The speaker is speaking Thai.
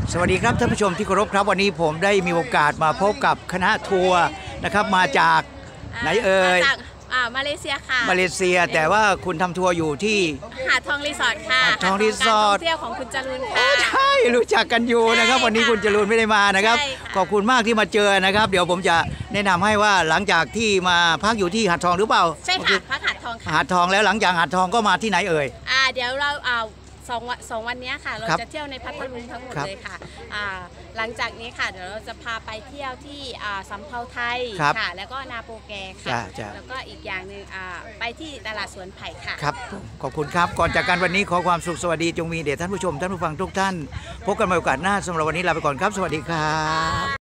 สวัสดีครับท่านผู้ชมที่เคารพครับวันนี้ผมได้มีโอกาสมาพบกับคณะทัวร์นะครับมาจากไหนเอ่ยมาจากมาเลเซียค่ะมาเลเซียแต่ว่าคุณทำทัวร์อยู่ที่หาดทองรีสอร์ทค่ะหาดทองรีสอร์ทการท่องเที่ยวของคุณจรูนค่ะใช่รู้จักกันอยู่นะครับวันนี้คุณจรูนไม่ได้มานะครับขอบคุณมากที่มาเจอนะครับเดี๋ยวผมจะแนะนำให้ว่าหลังจากที่มาพักอยู่ที่หาดทองหรือเปล่าใช่ค่ะพักหาดทองค่ะหาดทองแล้วหลังจากหาดทองก็มาที่ไหนเอ่ยเดี๋ยวเราสองวันนี้ค่ะเราจะเที่ยวในพัทลุงทั้งหมดเลยค่ะหลังจากนี้ค่ะเดี๋ยวเราจะพาไปเที่ยวที่สำเภาไทยค่ะแล้วก็นาโปแกค่ะแล้วก็อีกอย่างหนึ่งไปที่ตลาดสวนไผ่ค่ะครับขอบคุณครับก่อนจากกันวันนี้ขอความสุขสวัสดีจงมีแด่ท่านผู้ชมท่านผู้ฟังทุกท่านพบกันใหม่โอกาสหน้าสำหรับวันนี้ลาไปก่อนครับสวัสดีครับ